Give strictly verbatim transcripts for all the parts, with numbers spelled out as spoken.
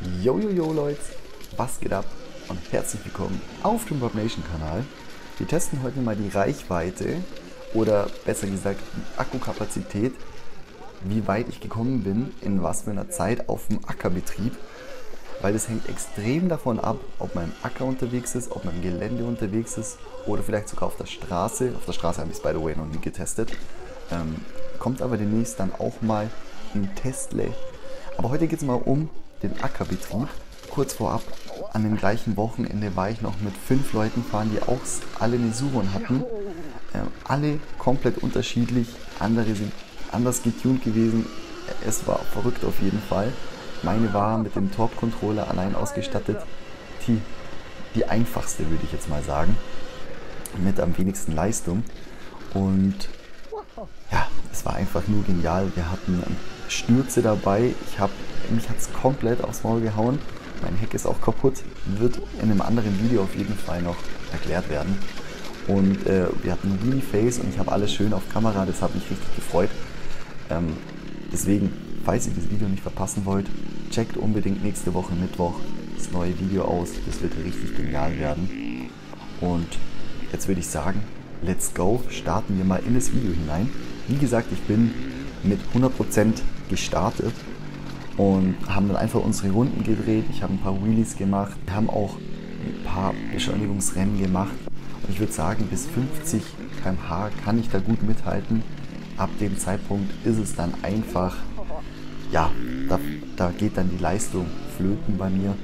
Yo, yo, yo, Leute, was geht ab und herzlich willkommen auf dem Rob Nation Kanal. Wir testen heute mal die Reichweite oder besser gesagt die Akkukapazität, wie weit ich gekommen bin, in was für einer Zeit auf dem Ackerbetrieb, weil das hängt extrem davon ab, ob man im Acker unterwegs ist, ob man im Gelände unterwegs ist oder vielleicht sogar auf der Straße. Auf der Straße habe ich es by the way noch nie getestet. Ähm, kommt aber demnächst dann auch mal ein Testle. Aber heute geht es mal um den Ackerbetrieb. Kurz vorab, an dem gleichen Wochenende war ich noch mit fünf Leuten fahren, die auch alle eine Suron hatten. Ähm, alle komplett unterschiedlich, andere sind anders getuned gewesen. Es war verrückt auf jeden Fall. Meine war mit dem Torp-Controller allein ausgestattet. Die, die einfachste, würde ich jetzt mal sagen. Mit am wenigsten Leistung. Und ja, es war einfach nur genial. Wir hatten Stürze dabei. Ich hab, mich hat es komplett aufs Maul gehauen. Mein Heck ist auch kaputt. Wird in einem anderen Video auf jeden Fall noch erklärt werden. Und äh, wir hatten Wheelie Face und ich habe alles schön auf Kamera. Das hat mich richtig gefreut. Ähm, deswegen, falls ihr das Video nicht verpassen wollt, checkt unbedingt nächste Woche Mittwoch das neue Video aus. Das wird richtig genial werden. Und jetzt würde ich sagen, let's go. Starten wir mal in das Video hinein. Wie gesagt, ich bin mit hundert Prozent gestartet und haben dann einfach unsere Runden gedreht. Ich habe ein paar Wheelies gemacht. Wir haben auch ein paar Beschleunigungsrennen gemacht. Und ich würde sagen, bis fünfzig Kilometer pro Stunde kann ich da gut mithalten. Ab dem Zeitpunkt ist es dann einfach, ja, da, da geht dann die Leistung flöten bei mir.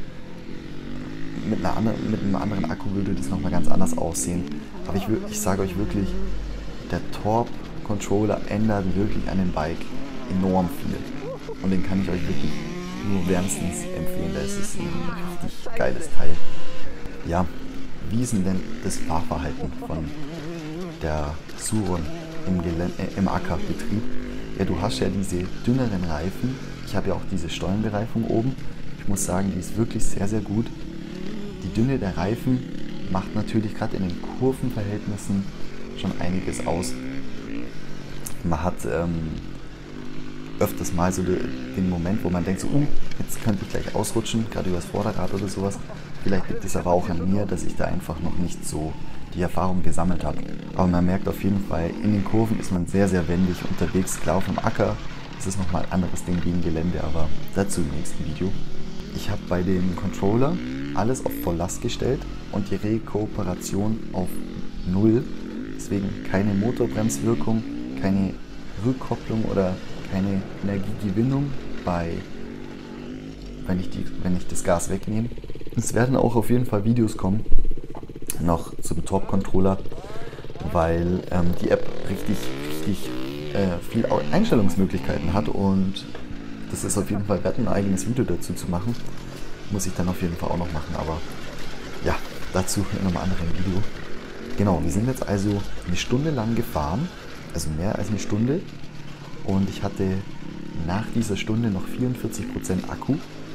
Mit, einer anderen, mit einem anderen Akku würde das nochmal ganz anders aussehen. Aber ich, ich sage euch wirklich, der Torp-Controller ändert wirklich an dem Bike enorm viel. Und den kann ich euch wirklich nur wärmstens empfehlen. Das ist ein richtig geiles Teil. Ja, wie ist denn, denn das Fahrverhalten von der Suron im, Gelände, äh, im Ackerbetrieb? Ja, du hast ja diese dünneren Reifen. Ich habe ja auch diese Stollenbereifung oben. Ich muss sagen, die ist wirklich sehr, sehr gut. Die Dünne der Reifen macht natürlich gerade in den Kurvenverhältnissen schon einiges aus. Man hat ähm, öfters mal so den Moment, wo man denkt, so, uh, jetzt könnte ich gleich ausrutschen, gerade übers Vorderrad oder sowas. Vielleicht liegt es aber auch an mir, dass ich da einfach noch nicht so die Erfahrung gesammelt habe. Aber man merkt auf jeden Fall, in den Kurven ist man sehr, sehr wendig unterwegs. Klar, auf dem Acker ist es nochmal ein anderes Ding wie im Gelände, aber dazu im nächsten Video. Ich habe bei dem Controller alles auf Volllast gestellt und die Rekuperation auf null. Deswegen keine Motorbremswirkung, keine Rückkopplung oder keine Energiegewinnung bei, wenn ich, die, wenn ich das Gas wegnehme. Es werden auch auf jeden Fall Videos kommen, noch zum Torp-Controller, weil ähm, die App richtig, richtig äh, viel Einstellungsmöglichkeiten hat und das ist auf jeden Fall wert, ein eigenes Video dazu zu machen. Muss ich dann auf jeden Fall auch noch machen, aber ja, dazu in einem anderen Video. Genau, wir sind jetzt also eine Stunde lang gefahren, also mehr als eine Stunde. Und ich hatte nach dieser Stunde noch vierundvierzig Prozent Akku.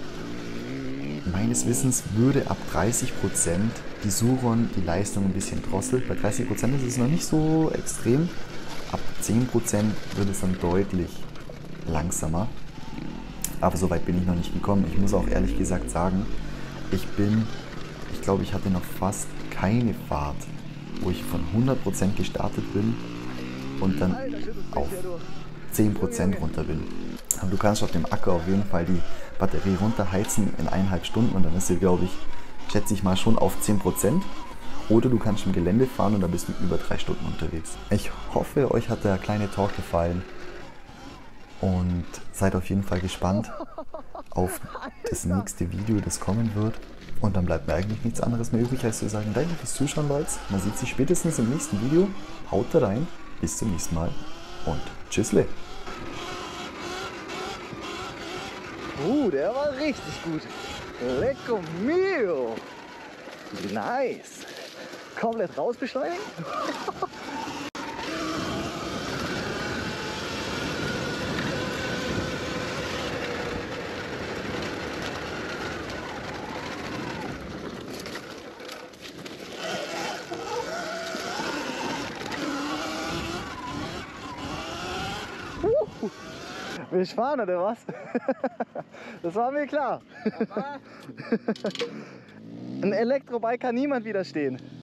Meines Wissens würde ab dreißig Prozent die Suron die Leistung ein bisschen drosseln. Bei dreißig Prozent ist es noch nicht so extrem. Ab zehn Prozent wird es dann deutlich langsamer. Aber so weit bin ich noch nicht gekommen. Ich muss auch ehrlich gesagt sagen, ich bin, ich glaube, ich hatte noch fast keine Fahrt, wo ich von hundert Prozent gestartet bin und dann auf zehn Prozent runter bin. Aber du kannst auf dem Acker auf jeden Fall die Batterie runterheizen in eineinhalb Stunden und dann ist sie, glaube ich, schätze ich mal, schon auf zehn Prozent. Oder du kannst im Gelände fahren und da bist du über drei Stunden unterwegs. Ich hoffe, euch hat der kleine Talk gefallen und seid auf jeden Fall gespannt auf das nächste Video, das kommen wird. Und dann bleibt mir eigentlich nichts anderes mehr übrig, als zu sagen, danke fürs Zuschauen, Leute. Man sieht sich spätestens im nächsten Video. Haut da rein, bis zum nächsten Mal und tschüssle. Uh, der war richtig gut. Lecco mio. Nice. Komplett rausbeschleunigen. Will ich fahren oder was? Das war mir klar. Ein Elektrobike kann niemand widerstehen.